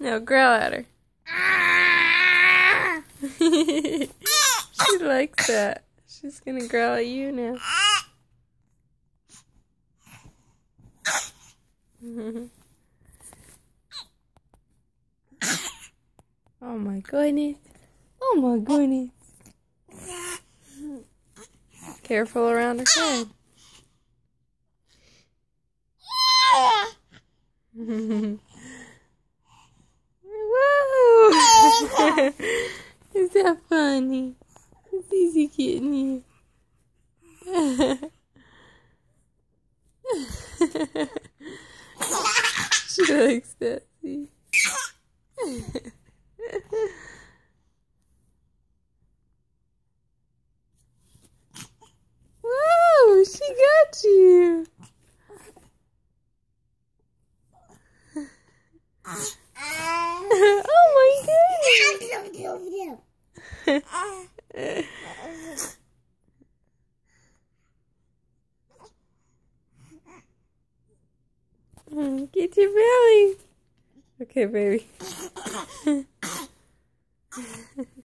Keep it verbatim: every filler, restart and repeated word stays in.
Now growl at her. She likes that. She's gonna growl at you now. Oh my goodness. Oh my goodness. Careful around her head. Whoa! Is that funny? It's easy getting you. She likes that. See? Whoa! She got you. Oh my goodness! Get your belly. Okay, baby.